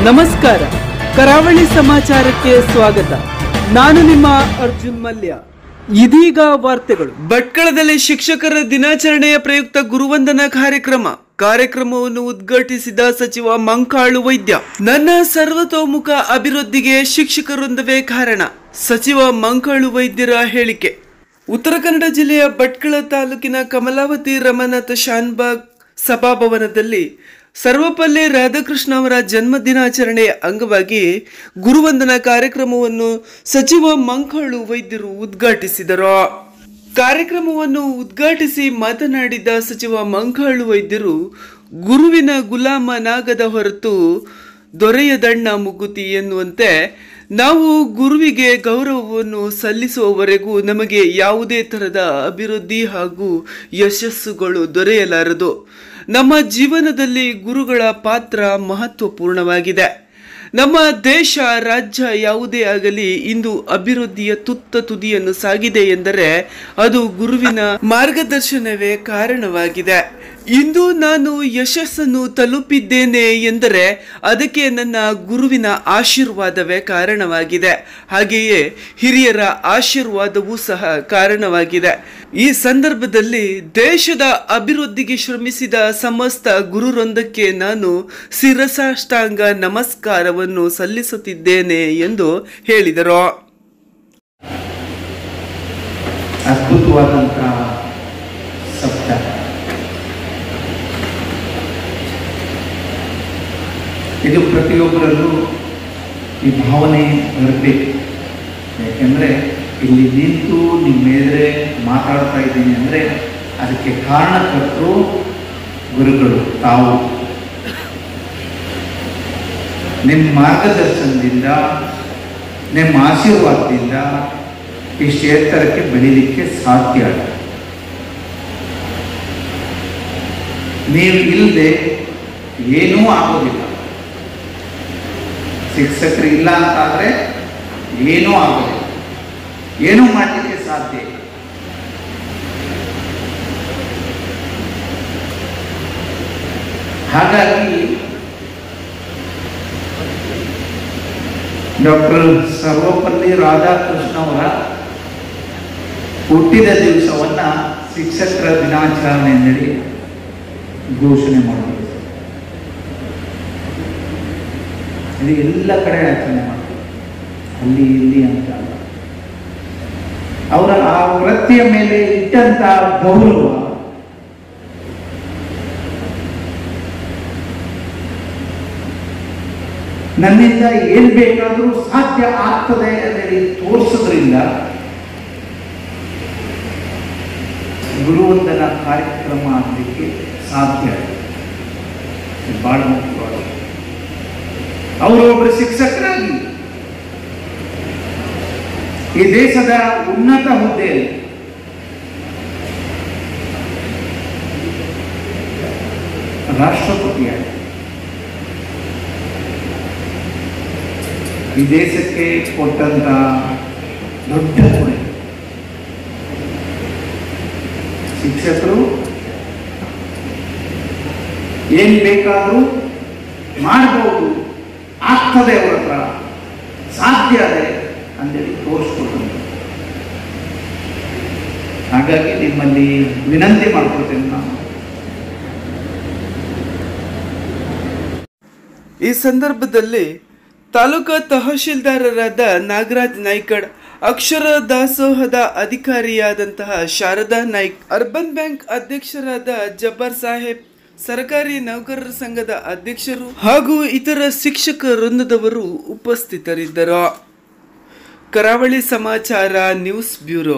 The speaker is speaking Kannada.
ನಮಸ್ಕಾರ, ಕರಾವಳಿ ಸಮಾಚಾರಕ್ಕೆ ಸ್ವಾಗತ. ನಾನು ನಿಮ್ಮ ಅರ್ಜುನ್ ಮಲ್ಯ. ಇದೀಗ ವಾರ್ತೆಗಳು. ಭಟ್ಕಳದಲ್ಲಿ ಶಿಕ್ಷಕರ ದಿನಾಚರಣೆಯ ಪ್ರಯುಕ್ತ ಗುರುವಂದನಾ ಕಾರ್ಯಕ್ರಮವನ್ನು ಉದ್ಘಾಟಿಸಿದ ಸಚಿವ ಮಂಕಾಳು ವೈದ್ಯ. ನನ್ನ ಸರ್ವತೋಮುಖ ಅಭಿವೃದ್ಧಿಗೆ ಶಿಕ್ಷಕರೊಂದವೇ ಕಾರಣ, ಸಚಿವ ಮಂಕಾಳು ವೈದ್ಯರ ಹೇಳಿಕೆ. ಉತ್ತರ ಕನ್ನಡ ಜಿಲ್ಲೆಯ ಭಟ್ಕಳ ತಾಲೂಕಿನ ಕಮಲಾವತಿ ರಮನಾಥ ಶಾನ್ಬಾಗ್ ಸಭಾಭವನದಲ್ಲಿ ಸರ್ವಪಲ್ಲಿ ರಾಧಾಕೃಷ್ಣ ಅವರ ಜನ್ಮ ದಿನಾಚರಣೆಯ ಅಂಗವಾಗಿ ಗುರುವಂದನಾ ಕಾರ್ಯಕ್ರಮವನ್ನು ಸಚಿವ ಮಂಕಾಳು ವೈದ್ಯರು ಉದ್ಘಾಟಿಸಿದರು. ಕಾರ್ಯಕ್ರಮವನ್ನು ಉದ್ಘಾಟಿಸಿ ಮಾತನಾಡಿದ ಸಚಿವ ಮಂಕಾಳು ವೈದ್ಯರು, ಗುರುವಿನ ಗುಲಾಮನಾಗದ ಹೊರತು ದೊರೆಯದಣ್ಣ ಮುಗುತಿ ಎನ್ನುವಂತೆ ನಾವು ಗುರುವಿಗೆ ಗೌರವವನ್ನು ಸಲ್ಲಿಸುವವರೆಗೂ ನಮಗೆ ಯಾವುದೇ ತರಹದ ಅಭಿವೃದ್ಧಿ ಹಾಗೂ ಯಶಸ್ಸುಗಳು ದೊರೆಯಲಾರದು. ನಮ್ಮ ಜೀವನದಲ್ಲಿ ಗುರುಗಳ ಪಾತ್ರ ಮಹತ್ವಪೂರ್ಣವಾಗಿದೆ. ನಮ್ಮ ದೇಶ, ರಾಜ್ಯ ಯಾವುದೇ ಆಗಲಿ ಇಂದು ಅಭಿವೃದ್ಧಿಯ ತುತ್ತ ತುದಿಯನ್ನು ಸಾಗಿದೆ ಎಂದರೆ ಅದು ಗುರುವಿನ ಮಾರ್ಗದರ್ಶನವೇ ಕಾರಣವಾಗಿದೆ. ಇಂದು ನಾನು ಯಶಸ್ಸನ್ನು ತಲುಪಿದ್ದೇನೆ ಎಂದರೆ ಅದಕ್ಕೆ ನನ್ನ ಗುರುವಿನ ಆಶೀರ್ವಾದವೇ ಕಾರಣವಾಗಿದೆ. ಹಾಗೆಯೇ ಹಿರಿಯರ ಆಶೀರ್ವಾದವೂ ಸಹ ಕಾರಣವಾಗಿದೆ. ಈ ಸಂದರ್ಭದಲ್ಲಿ ದೇಶದ ಅಭಿವೃದ್ಧಿಗೆ ಶ್ರಮಿಸಿದ ಸಮಸ್ತ ಗುರುರೊಂದಕ್ಕೆ ನಾನು ಶಿರಸಾಷ್ಟಾಂಗ ನಮಸ್ಕಾರವನ್ನು ಸಲ್ಲಿಸುತ್ತಿದ್ದೇನೆ ಎಂದು ಹೇಳಿದರು. ಅದ್ಭುತವಾದಂತಹ ಶಬ್ದ. ಇದು ಪ್ರತಿಯೊಬ್ಬರಲ್ಲೂ ಈ ಭಾವನೆ ಬರಬೇಕು. ಯಾಕೆಂದರೆ ಇಲ್ಲಿ ನಿಂತು ನಿಮ್ಮ ಎದುರೇ ಮಾತಾಡ್ತಾ ಇದ್ದೀನಿ ಅಂದರೆ ಅದಕ್ಕೆ ಕಾರಣಕರ್ತರು ಗುರುಗಳು ತಾವು. ನಿಮ್ಮ ಮಾರ್ಗದರ್ಶನದಿಂದ, ನಿಮ್ಮ ಆಶೀರ್ವಾದದಿಂದ ಇಷ್ಟು ಎತ್ತರಕ್ಕೆ ಬೆಳೀಲಿಕ್ಕೆ ಸಾಧ್ಯ. ನೀವು ಇಲ್ಲದೆ ಏನೂ ಆಗೋದಿಲ್ಲ. ಶಿಕ್ಷಕರು ಇಲ್ಲ ಅಂತಾದರೆ ಏನೂ ಆಗೋದಿಲ್ಲ, ಏನೂ ಮಾಡಲಿಕ್ಕೆ ಸಾಧ್ಯ ಇಲ್ಲ. ಹಾಗಾಗಿ ಡಾಕ್ಟರ್ ಸರ್ವಪಲ್ಲಿ ರಾಧಾಕೃಷ್ಣ ಅವರ ಹುಟ್ಟಿದ ದಿವಸವನ್ನ ಶಿಕ್ಷಕರ ದಿನಾಚರಣೆಯಲ್ಲಿ ಘೋಷಣೆ ಮಾಡಿದರು. ಇದು ಎಲ್ಲ ಕಡೆ ಆಚರಣೆ ಮಾಡ್ತಾರೆ, ಅಲ್ಲಿ ಇಲ್ಲಿ ಅಂತ. ಅವರ ಆ ವೃತ್ತಿಯ ಮೇಲೆ ಇಟ್ಟಂತ ಗೌರವ ನನ್ನಿಂದ ಏನ್ ಬೇಕಾದರೂ ಸಾಧ್ಯ ಆಗ್ತದೆ ಅಂತ ತೋರಿಸೋದ್ರಿಂದ ಗುರುವಂದನಾ ಕಾರ್ಯಕ್ರಮ ಆಗಲಿಕ್ಕೆ ಸಾಧ್ಯ. ಬಹಳ ಮುಖ್ಯವಾದ ಅವರು ಒಬ್ಬರು ಶಿಕ್ಷಕರಾಗಿ ಈ ದೇಶದ ಉನ್ನತ ಹುದ್ದೆಯಲ್ಲಿ ರಾಷ್ಟ್ರಪತಿಯಾಗಿ ಈ ದೇಶಕ್ಕೆ ಕೊಟ್ಟಂತ ದೊಡ್ಡ ಕೊಡುಗೆ. ಶಿಕ್ಷಕರು ಏನ್ ಬೇಕಾದರೂ ಮಾಡಬಹುದು, ಆಗ್ತದೆ, ಅವರ ಹತ್ರ ಸಾಧ್ಯ ಇದೆ ಅಂತೇಳಿ ತೋರಿಸ್ಕೊಡ್ತಾರೆ. ಹಾಗಾಗಿ ನಿಮ್ಮಲ್ಲಿ ವಿನಂತಿ ಮಾಡ್ಕೊಳ್ತೇನೆ ನಾನು. ಈ ಸಂದರ್ಭದಲ್ಲಿ ತಾಲೂಕಾ ತಹಶೀಲ್ದಾರರಾದ ನಾಗರಾಜ್ ನಾಯ್ಕಡ್, ಅಕ್ಷರ ದಾಸೋಹದ ಅಧಿಕಾರಿಯಾದಂತಹ ಶಾರದಾ ನಾಯ್ಕ್, ಅರ್ಬನ್ ಬ್ಯಾಂಕ್ ಅಧ್ಯಕ್ಷರಾದ ಜಬ್ಬಾರ್ ಸಾಹೇಬ್, ಸರ್ಕಾರಿ ನೌಕರರ ಸಂಘದ ಅಧ್ಯಕ್ಷರು ಹಾಗೂ ಇತರ ಶಿಕ್ಷಕ ವೃಂದದವರು ಉಪಸ್ಥಿತರಿದ್ದರು. ಕರಾವಳಿ ಸಮಾಚಾರ ನ್ಯೂಸ್ ಬ್ಯೂರೋ.